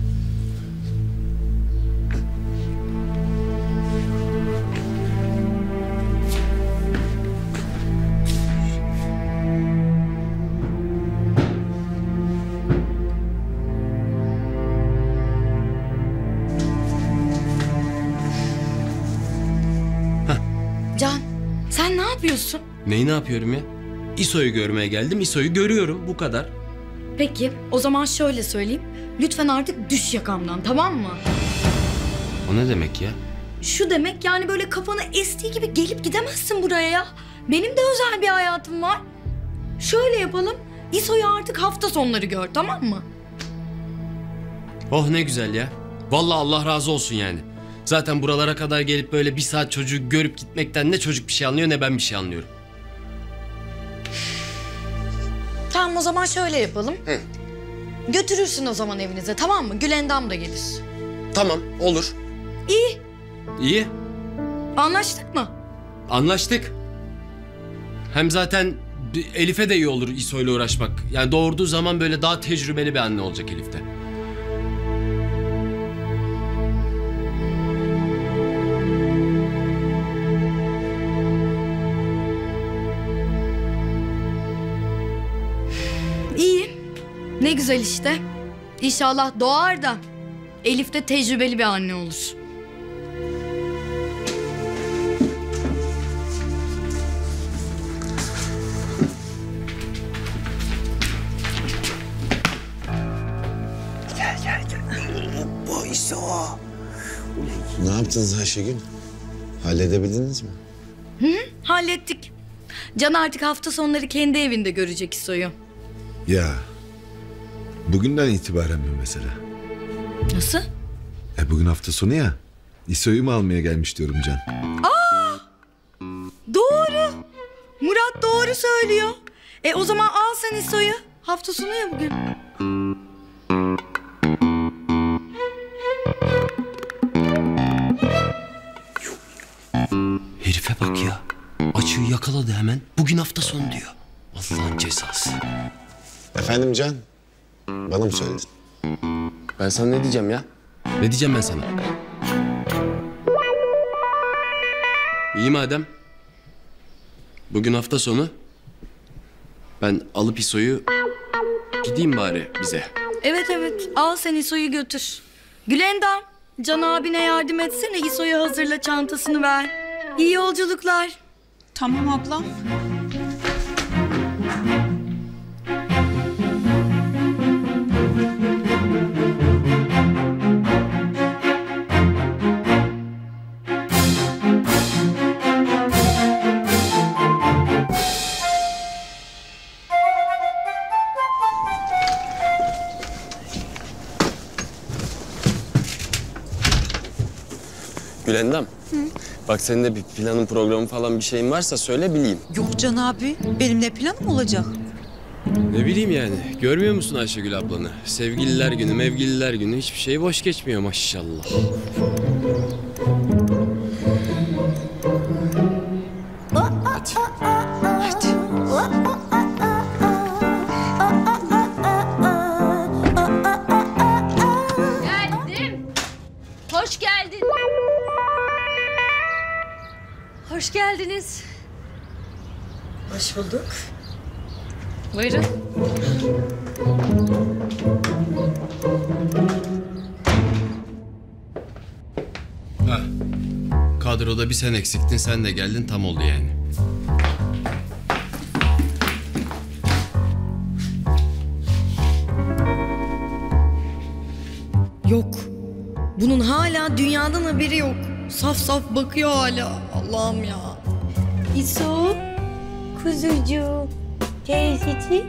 Can, sen ne yapıyorsun? Neyi ne yapıyorum ya? İso'yu görmeye geldim. İso'yu görüyorum. Bu kadar. Peki, o zaman şöyle söyleyeyim. Lütfen artık düş yakamdan, tamam mı? O ne demek ya? Şu demek yani böyle kafanı estiği gibi gelip gidemezsin buraya ya. Benim de özel bir hayatım var. Şöyle yapalım. İso'yu artık hafta sonları gör, tamam mı? Oh ne güzel ya. Vallahi Allah razı olsun yani. Zaten buralara kadar gelip böyle bir saat çocuğu görüp gitmekten ne çocuk bir şey anlıyor ne ben bir şey anlıyorum. Tamam, o zaman şöyle yapalım. Hı. Götürürsün o zaman evinize, tamam mı? Gülendam da gelir. Tamam, olur. İyi. İyi. Anlaştık mı? Anlaştık. Hem zaten Elif'e de iyi olur İso'yla uğraşmak. Yani doğurduğu zaman böyle daha tecrübeli bir anne olacak Elif de. İyi. Ne güzel işte. İnşallah doğar da Elif de tecrübeli bir anne olur. Gel gel gel. Bu İso. Ne yaptınız Ayşegül? Halledebildiniz mi? Hı hı, hallettik. Can artık hafta sonları kendi evinde görecek İso'yu. Ya. Bugünden itibaren mi mesela? Nasıl? E bugün hafta sonu ya. İso'yu mu almaya gelmiş diyorum Can. Aa! Doğru. Murat doğru söylüyor. E o zaman al sen İso'yu. Hafta sonu ya bugün. Herife bak ya. Açığı yakaladı hemen. Bugün hafta sonu diyor. Allah'ın cezası. Efendim Can? Bana mı söyledin? Ben sana ne diyeceğim ya? Ne diyeceğim ben sana? İyi madem. Bugün hafta sonu. Ben alıp İso'yu gideyim bari bize. Evet evet, al sen İso'yu götür. Gülendam, Can abine yardım etsene, İso'yu hazırla, çantasını ver. İyi yolculuklar. Tamam ablam. Gülendam. Hı? Bak senin de bir planın, programın falan bir şeyin varsa söyle bileyim. Yok Can abi, benim ne planım olacak? Ne bileyim yani. Görmüyor musun Ayşegül ablanı? Sevgililer günü, mevgililer günü hiçbir şey boş geçmiyor maşallah. Hadi. Hadi. Geldim. Hoş geldin. Hoş geldiniz. Hoş bulduk. Buyurun. Ha. Kadroda bir sen eksiktin, sen de geldin, tam oldu yani. Yok. Bunun hala dünyadan haberi yok. Saf saf bakıyor hala. Allah'ım ya. İso, kuzucuğum, teyzeci.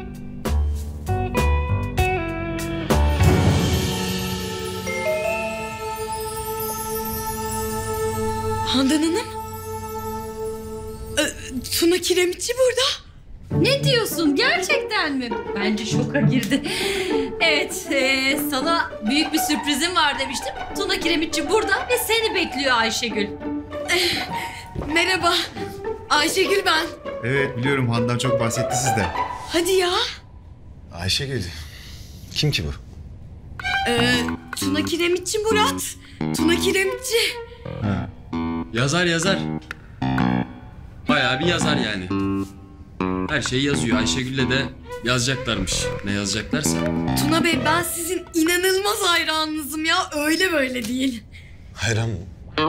Handan Hanım. Ee, Tuna Kiremitçi burada. Ne diyorsun? Gerçekten mi? Bence şoka girdi. Evet, ee, sana büyük bir sürprizim var demiştim. Tuna Kiremitçi burada ve seni bekliyor Ayşegül. Merhaba. Ayşegül ben. Evet biliyorum, Handan çok bahsetti sizden. Hadi ya. Ayşegül. Kim ki bu? Ee, Tuna Kiremitçi Murat. Tuna Kiremitçi. Ha. Yazar yazar. Bayağı bir yazar yani. Her şeyi yazıyor. Ayşegül'le de yazacaklarmış. Ne yazacaklarsa. Tuna Bey, ben sizin inanılmaz hayranınızım ya. Öyle böyle değil. Hayran mı?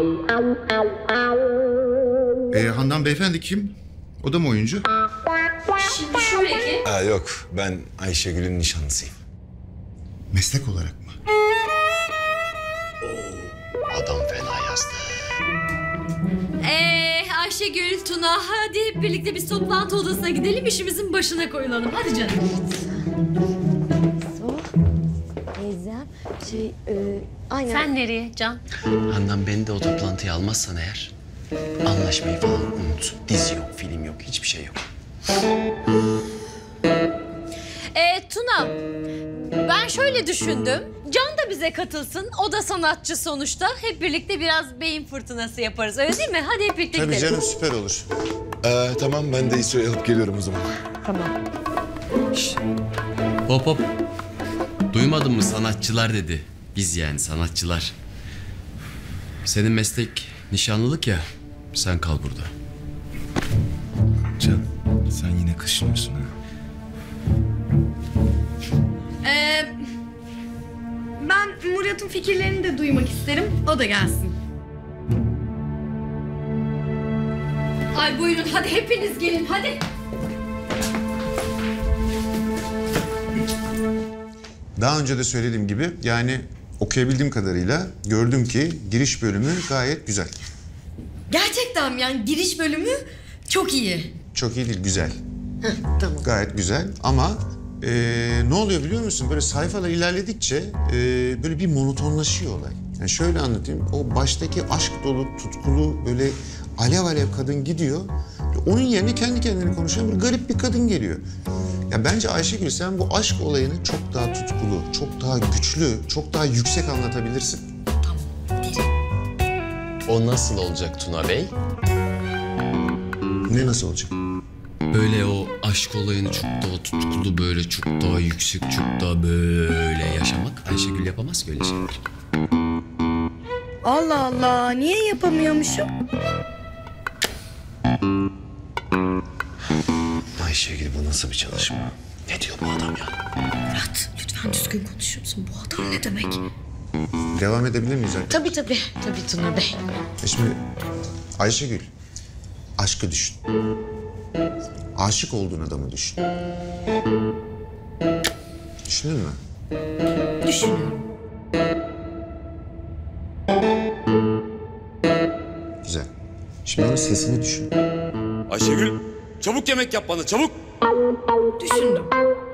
Ee, Handan beyefendi kim? O da mı oyuncu? Şimdi şöyle ki... Aa, yok, ben Ayşegül'ün nişanlısıyım. Meslek olarak mı? Adam fena yazdı. Ee, Ayşegül, Tuna, hadi hep birlikte biz toplantı odasına gidelim, işimizin başına koyulalım. Hadi canım. Teyzem şey e, aynen. Sen nereye Can? Handan beni de o toplantıya almazsan eğer anlaşmayı falan unut. Dizi yok, film yok, hiçbir şey yok. Ee, Tuna, ben şöyle düşündüm. Can da bize katılsın. O da sanatçı sonuçta. Hep birlikte biraz beyin fırtınası yaparız. Öyle değil mi? Hadi hep birlikte Tabii gidelim. canım, süper olur. Ee, tamam, ben de İso'yu alıp geliyorum o zaman. Tamam. Şişt. Hop hop. Duymadın mı, sanatçılar dedi. Biz yani sanatçılar. Senin meslek nişanlılık ya. Sen kal burada. Can, sen yine kaşınıyorsun ha. Ee, ben Murat'ın fikirlerini de duymak isterim. O da gelsin. Ay buyurun, hadi hepiniz gelin, hadi. Daha önce de söylediğim gibi, yani okuyabildiğim kadarıyla gördüm ki giriş bölümü gayet güzel. Gerçekten yani giriş bölümü çok iyi. Çok iyi değil, güzel. Heh, tamam. Gayet güzel ama e, ne oluyor biliyor musun? Böyle sayfalar ilerledikçe e, böyle bir monotonlaşıyor olay. Yani şöyle anlatayım, o baştaki aşk dolu, tutkulu, böyle alev alev kadın gidiyor. Onun yerine kendi kendine konuşan bir garip bir kadın geliyor. Ya bence Ayşegül, sen bu aşk olayını çok daha tutkulu, çok daha güçlü, çok daha yüksek anlatabilirsin. O nasıl olacak Tuna Bey? Ne nasıl olacak? Böyle o aşk olayını çok daha tutkulu, böyle çok daha yüksek, çok daha böyle yaşamak. Ayşegül yapamaz ki öyle şeyler. Allah Allah, niye yapamıyormuşum? Ayşegül, bu nasıl bir çalışma? Ne diyor bu adam ya? Murat, lütfen düzgün konuşur musun? Bu adam ne demek? Devam edebilir miyiz artık? Tabii tabii, tabii Tuna Bey. E şimdi Ayşegül, aşkı düşün. Aşık olduğun adamı düşün. Düşündün mü? Düşünüyorum. Güzel. Şimdi onun sesini düşün. Ayşegül, çabuk yemek yap bana, çabuk. Düşündüm.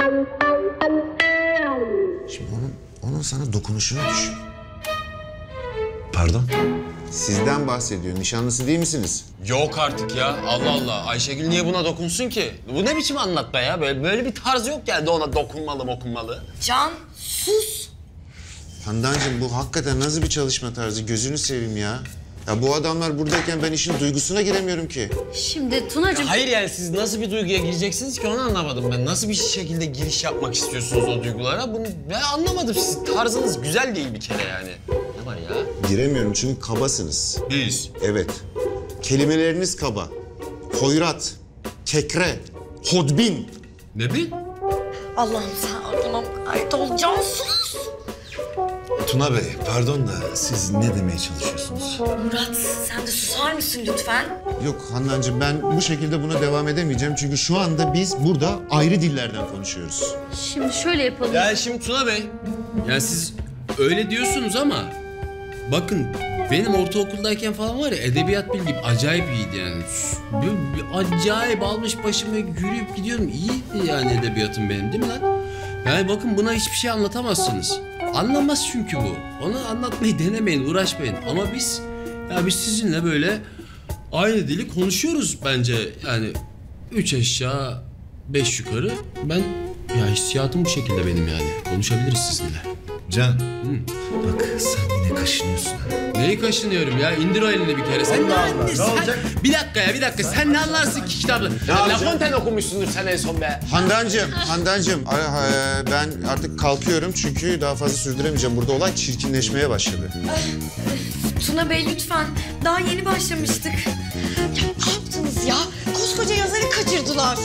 Şimdi onun, onun sana dokunuşunu düşün. Pardon? Sizden bahsediyor. Nişanlısı değil misiniz? Yok artık ya. Allah Allah. Ayşegül niye buna dokunsun ki? Bu ne biçim anlatma ya? Böyle, böyle bir tarz yok yani ona dokunmalı mokunmalı. Can, sus. Handancığım, bu hakikaten nasıl bir çalışma tarzı? Gözünü seveyim ya. Ya bu adamlar buradayken ben işin duygusuna giremiyorum ki. Şimdi Tunacığım... Hayır yani siz nasıl bir duyguya gireceksiniz ki onu anlamadım ben. Nasıl bir şekilde giriş yapmak istiyorsunuz o duygulara? Bunu ben anlamadım. Sizin tarzınız güzel değil bir kere yani. Ne var ya? Giremiyorum çünkü kabasınız. Biz? Evet. Kelimeleriniz kaba. Hoyrat, kekre, hodbin. Ne bil? Allah'ım sen tamam gayet ol. Can, sus. Tuna Bey, pardon da siz ne demeye çalışıyorsunuz? Murat, sen de susar mısın lütfen? Yok Handancığım, ben bu şekilde buna devam edemeyeceğim. Çünkü şu anda biz burada ayrı dillerden konuşuyoruz. Şimdi şöyle yapalım. Ya şimdi Tuna Bey, yani siz öyle diyorsunuz ama bakın benim ortaokuldayken falan var ya edebiyat bilgim acayip iyiydi yani. Böyle bir acayip almış başımı yürüyüp gidiyorum. İyiydi yani edebiyatım benim değil mi lan? Yani bakın buna hiçbir şey anlatamazsınız. Anlamaz çünkü bu. Onu anlatmayı denemeyin, uğraşmayın. Ama biz, ya biz sizinle böyle aynı dili konuşuyoruz bence. Yani üç eşya, beş yukarı. Ben ya hissiyatım bu şekilde benim yani. Konuşabiliriz sizinle. Can, Hı. bak sen yine kaşınıyorsun. Neyi kaşınıyorum ya? İndir o elini bir kere. Sen Allah ne, Allah, ne, ne sen... olacak? Bir dakika ya bir dakika. Sen ne anlarsın ki kitabı? La Fontaine okumuşsundur sen en son be. Handancığım, Handancığım ben artık kalkıyorum çünkü daha fazla sürdüremeyeceğim. Burada olay çirkinleşmeye başladı. Tuna Bey lütfen. Daha yeni başlamıştık. Ya ne yaptınız ya? Koskoca yazarı kaçırdılar.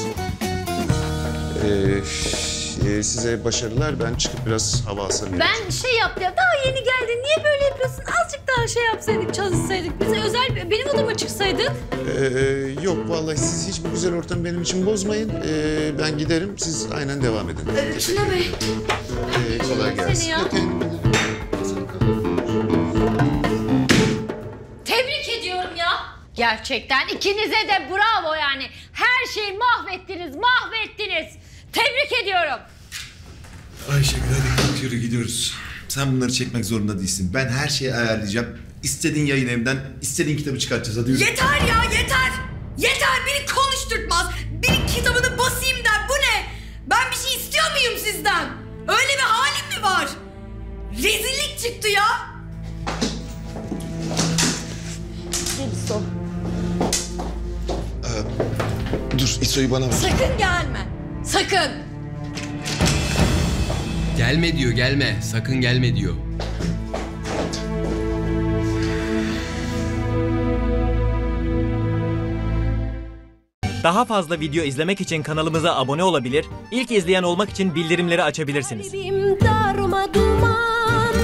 Ee, e, size başarılar. Ben çıkıp biraz hava alsam. Ben şey yap ya, daha yeni geldin. Niye böyle yapıyorsun? Azıcık daha şey yapsaydık, çalışsaydık. Bize özel benim odama çıksaydık. Ee, yok vallahi siz hiç bu güzel ortamı benim için bozmayın. Ee, ben giderim. Siz aynen devam edin. Ee, Tuna Bey. Ee, kolay gelsin. Seni ya. Tebrik ediyorum ya. Gerçekten ikinize de bravo yani. Her şeyi mahvettiniz, mahvettiniz. Tebrik ediyorum. Ayşegül hadi kalk yürü gidiyoruz. Sen bunları çekmek zorunda değilsin. Ben her şeyi ayarlayacağım. İstediğin yayın evinden, istediğin kitabı çıkartacağız. Hadi yürü. Yeter ya yeter. Yeter beni konuşturtmaz. Bir kitabını basayım der. Bu ne? Ben bir şey istiyor muyum sizden? Öyle bir halim mi var? Rezillik çıktı ya. İso. Ee, dur İso'yu bana ver. Sakın gelme. Sakın. Gelme diyor gelme. Sakın gelme diyor. Daha fazla video izlemek için kanalımıza abone olabilir, ilk izleyen olmak için bildirimleri açabilirsiniz. Darma duman